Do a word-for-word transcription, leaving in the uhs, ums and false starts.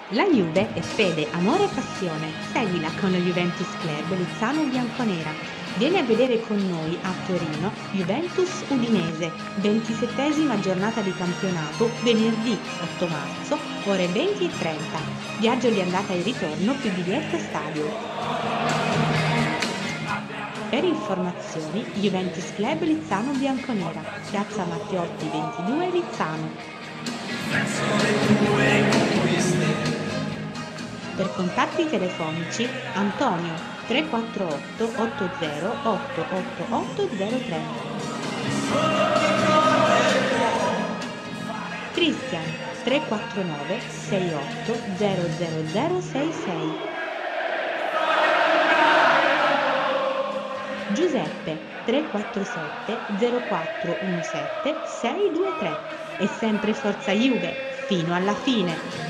La Juve è fede, amore e passione. Seguila con lo Juventus Club Lizzano Bianconera. Vieni a vedere con noi a Torino Juventus Udinese, ventisettesima giornata di campionato, venerdì otto marzo, ore venti e trenta. Viaggio di andata e ritorno più biglietto stadio. Per informazioni Juventus Club Lizzano Bianconera, piazza Matteotti ventidue Lizzano. Per contatti telefonici Antonio tre quattro otto otto zero otto otto otto zero tre, Cristian tre quattro nove sei otto zero zero zero sei sei, Giuseppe tre quattro sette zero quattro uno sette sei due tre. E sempre Forza Juve, fino alla fine!